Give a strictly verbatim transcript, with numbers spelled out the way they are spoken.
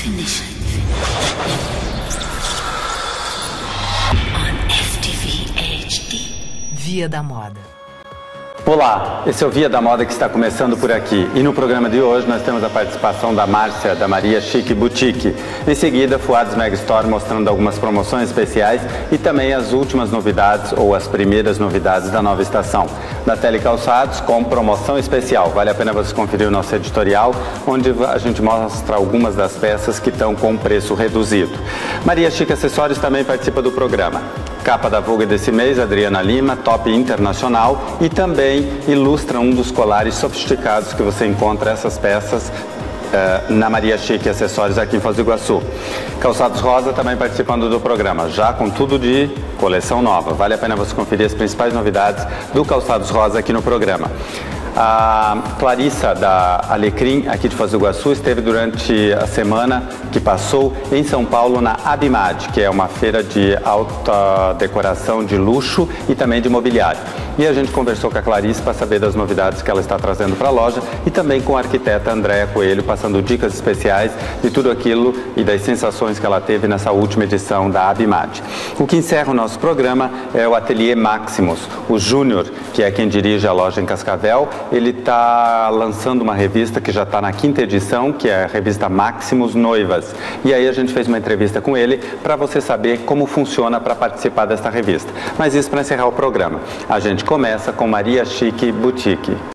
Definition on F T V H D. Via da Moda. Olá, esse é o Via da Moda que está começando por aqui. E no programa de hoje nós temos a participação da Márcia, da Maria Chic Boutique. Em seguida, Fuads Mega Store mostrando algumas promoções especiais e também as últimas novidades ou as primeiras novidades da nova estação. Da Tele Calçados com promoção especial. Vale a pena você conferir o nosso editorial, onde a gente mostra algumas das peças que estão com preço reduzido. Maria Chic Acessórios também participa do programa. Capa da Vogue desse mês, Adriana Lima, top internacional, e também ilustra um dos colares sofisticados que você encontra essas peças uh, na Maria Chic Acessórios aqui em Foz do Iguaçu. Calçados Rosa também participando do programa, já com tudo de coleção nova. Vale a pena você conferir as principais novidades do Calçados Rosa aqui no programa. A Clarissa da Alecrim, aqui de Foz do Iguaçu, esteve durante a semana que passou em São Paulo na Abimad, que é uma feira de alta decoração de luxo e também de mobiliário. E a gente conversou com a Clarissa para saber das novidades que ela está trazendo para a loja e também com a arquiteta Andréa Coelho, passando dicas especiais de tudo aquilo e das sensações que ela teve nessa última edição da Abimad. O que encerra o nosso programa é o Ateliê Maximus. O Júnior, que é quem dirige a loja em Cascavel, ele está lançando uma revista que já está na quinta edição, que é a revista Maximus Noivas. E aí a gente fez uma entrevista com ele para você saber como funciona para participar desta revista. Mas isso para encerrar o programa. A gente começa com Maria Chic Boutique.